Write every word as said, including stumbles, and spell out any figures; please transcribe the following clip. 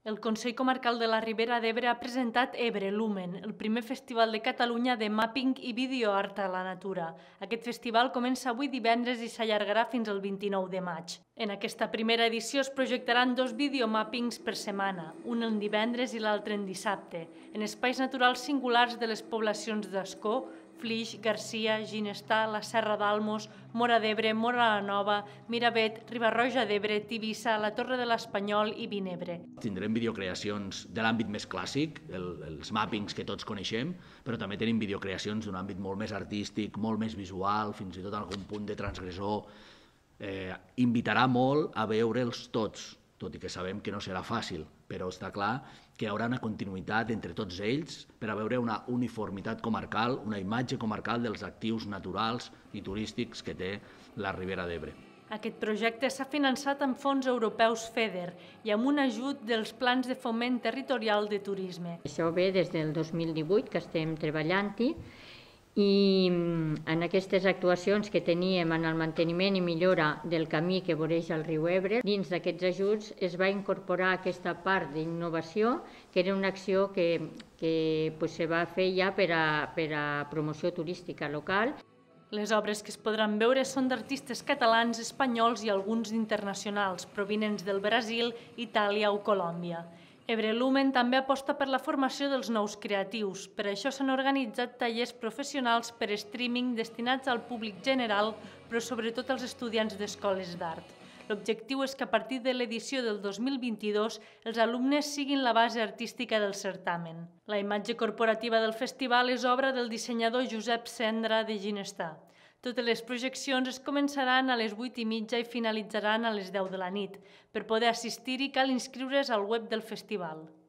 El Consell Comarcal de la Ribera d'Ebre ha presentat Ebre Lumen, el primer festival de Catalunya de mapping i videoart a la natura. Aquest festival comença avui divendres i s'allargarà fins al vint-i-nou de maig. En aquesta primera edició es projectaran dos videomappings per setmana, un en divendres i l'altre en dissabte, en espais naturals singulars de les poblacions d'Ascó, Flix, Garcia, Ginestar, la Serra d'Almos, Móra d'Ebre, Móra la Nova, Miravet, Riba-roja d'Ebre, Tivissa, la Torre de l'Espanyol i Vinebre. Tindrem videocreacions de l'àmbit més clàssic, el, els mappings que tots coneixem, però també tenim videocreacions d'un àmbit molt més artístic, molt més visual, fins i tot algun punt de transgressor. Eh, invitarà molt a veure'ls tots, tot i que sabem que no serà fàcil, però està clar que hi haurà una continuïtat entre tots ells per a veure una uniformitat comarcal, una imatge comarcal dels actius naturals i turístics que té la Ribera d'Ebre. Aquest projecte s'ha finançat amb fons europeus FEDER i amb un ajut dels plans de foment territorial de turisme. Això ve des del dos mil divuit que estem treballant-hi i en aquestes actuacions que teníem en el manteniment i millora del camí que voreja el riu Ebre, dins d'aquests ajuts es va incorporar aquesta part d'innovació, que era una acció que, que pues, se va fer ja per a, per a promoció turística local. Les obres que es podran veure són d'artistes catalans, espanyols i alguns internacionals, provinents del Brasil, Itàlia o Colòmbia. Ebre Lumen també aposta per la formació dels nous creatius. Per això s'han organitzat tallers professionals per streaming destinats al públic general, però sobretot als estudiants d'escoles d'art. L'objectiu és que a partir de l'edició del dos mil vint-i-dos els alumnes siguin la base artística del certamen. La imatge corporativa del festival és obra del dissenyador Josep Cendra de Ginestar. Totes les projeccions es començaran a les vuit i mitja i finalitzaran a les deu de la nit. Per poder assistir-hi cal inscriure's al web del festival.